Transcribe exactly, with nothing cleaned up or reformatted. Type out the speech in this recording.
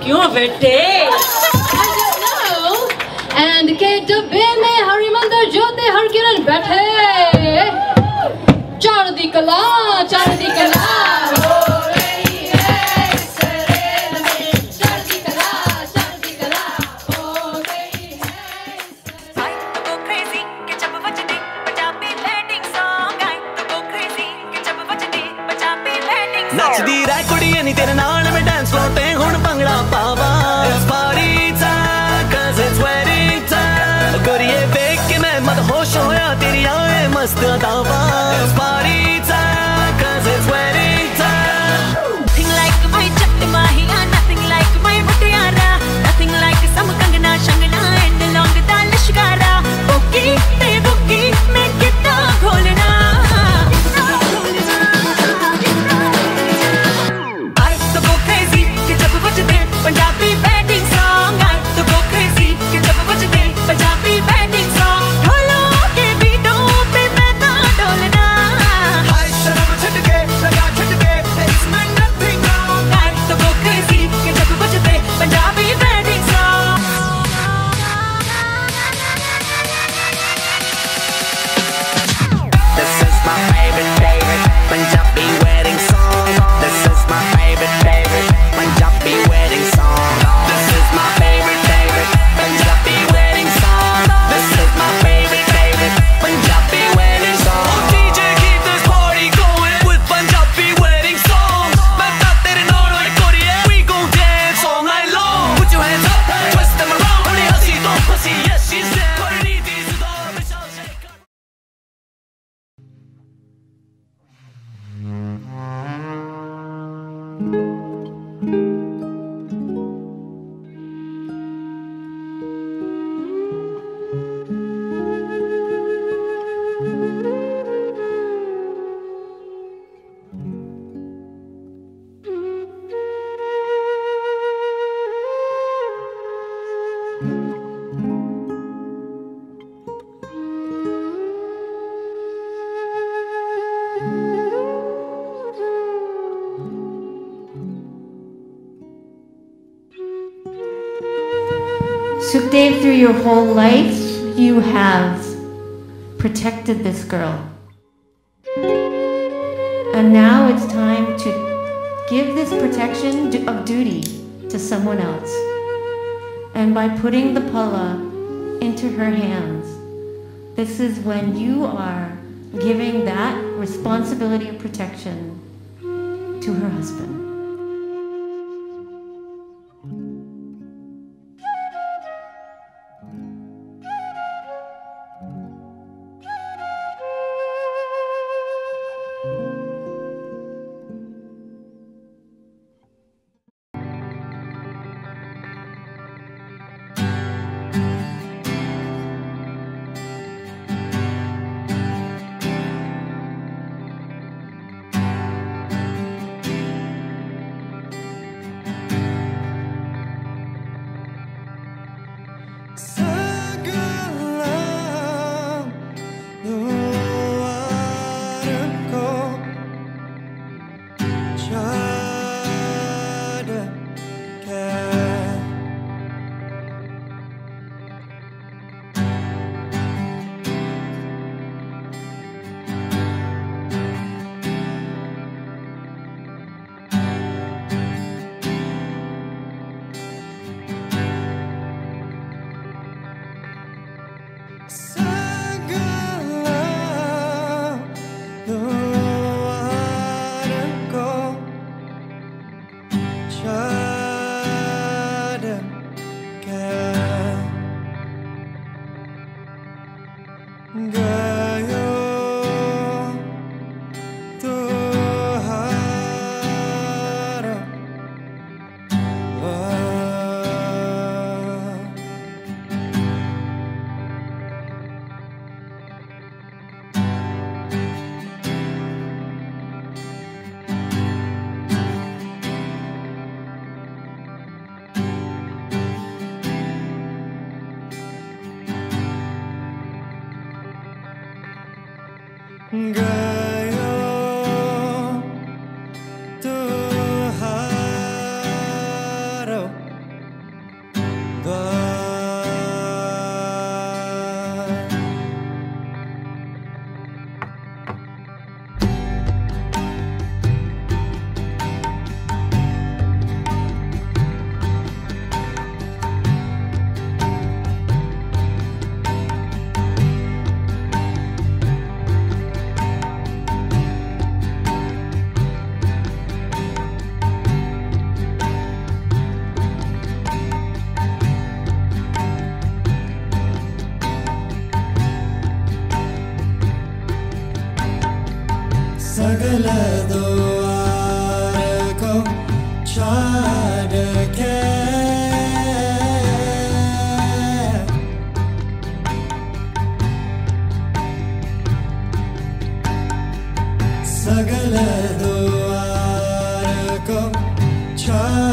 क्यों बेटे? I don't know. And के डब्बे में हरिमंदर ज्योति हर किरण बैठे चढ़दी कला चढ़दी कला हो रही है इस रेल में चढ़दी कला चढ़दी कला हो गई है I go crazy कि जब बजते Punjabi wedding song I go crazy कि जब बजते पंजाबी wedding song नचदी रह कुड़िए नी तेरे नाल मैं डांस फ्लोर ते हुण भंगड़ा पावा It's party time cause it's wedding time गोरिए देख के मैं मदहोश होया तेरी आए मस्त अदावा It's party time cause it's wedding time Nothing like my Jatti Mahiya nothing like my Mutiyara nothing like some Kangana Shangana and long da lishkara Boogie te boogie main kitna kholna I to go crazy कि जब बजते Punjabi wedding song I to go crazy कि जब बजते Punjabi wedding song ढोलों के बीटों पे मैं ना डोलना हाय शर्म छट के लगा छट के it's my nothing wrong I to go crazy कि जब बजते Punjabi wedding song This is my favorite favorite Punjabi wedding song This is my favorite favorite Punjabi wedding song This is my favorite favorite Punjabi wedding song This is my favorite favorite Punjabi wedding song Oh D J keep this party going with Punjabi wedding songs मैं ता तेरे नाल और कोरिए We gon' dance all night long Put your hands up, twist them around थोड़ी हंसी तो फंसी yes she's down थोड़ी नीति सुधार Vishal Shekhar Sukhdev, through your whole life, you have protected this girl. And now it's time to give this protection du- of duty to someone else. And by putting the palla into her hands, this is when you are giving that responsibility of protection to her husband. सगल द्वार को छाड़ के सगल द्वार को छाड़